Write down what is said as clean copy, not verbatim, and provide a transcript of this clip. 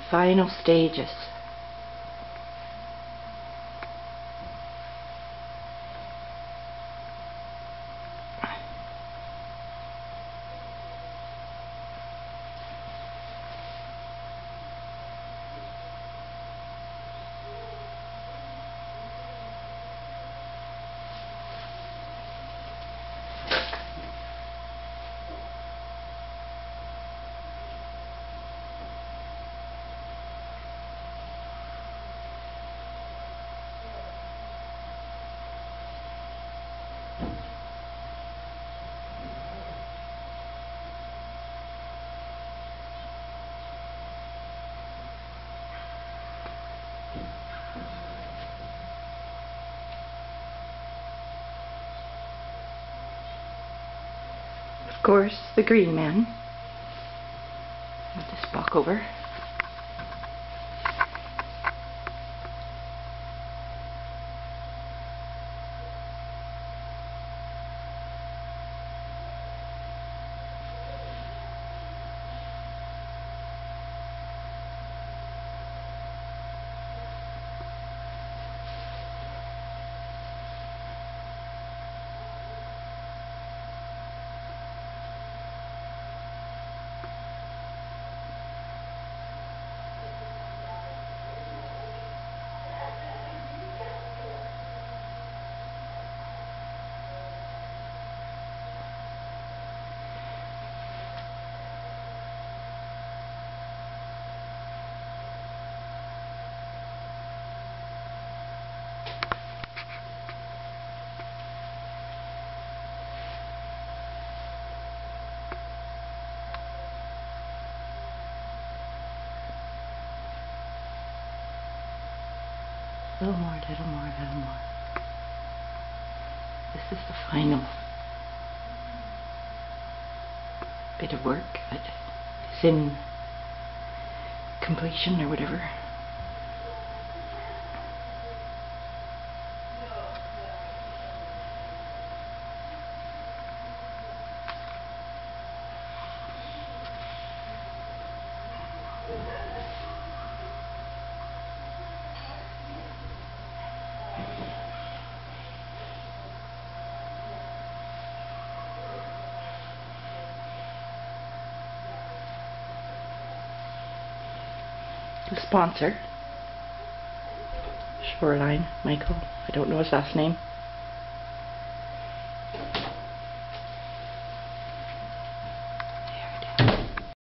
final stages. Of course, the green man. I'll just walk over. A little more, a little more, a little more. This is the final bit of work that is in completion or whatever. The sponsor, Shoreline, Michael, I don't know his last name.